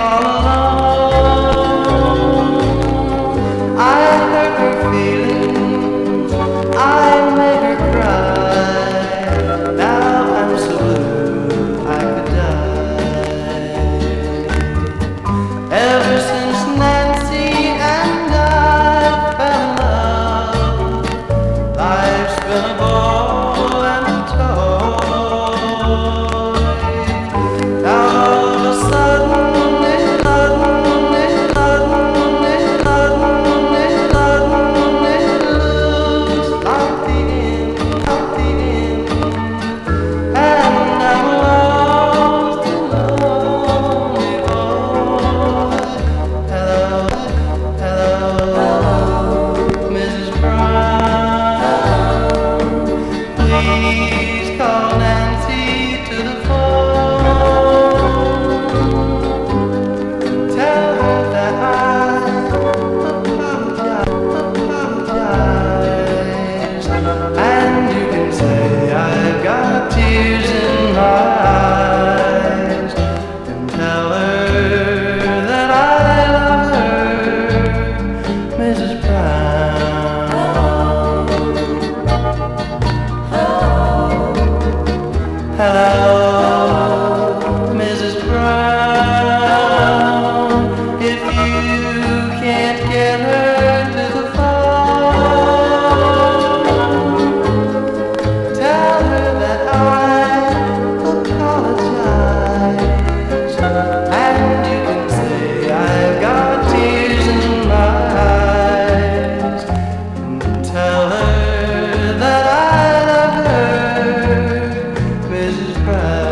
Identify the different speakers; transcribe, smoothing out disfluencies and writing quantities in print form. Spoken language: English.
Speaker 1: all alone. I hurt her feelings, I made her cry. Now I'm so blue I could die. Ever since Nancy and I fell in love, life's been a ball and a toy. Now all of a sudden please call Nancy to the phone. Tell her that I apologize. And you can say I've got tears in my eyes. And tell her that I love her, Mrs. Brown. Hello, Mrs. Brown. If you can't get her to the phone, tell her that I apologize. And you can say I've got tears in my eyes. And tell her that I love her, Mrs. Brown.